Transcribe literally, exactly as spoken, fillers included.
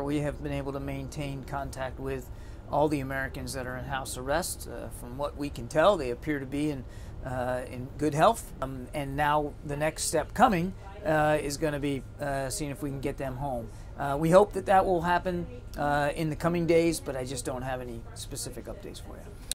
We have been able to maintain contact with all the Americans that are in house arrest. Uh, from what we can tell, they appear to be in uh, in good health. Um, and now the next step coming uh, is going to be uh, seeing if we can get them home. Uh, we hope that that will happen uh, in the coming days, but I just don't have any specific updates for you.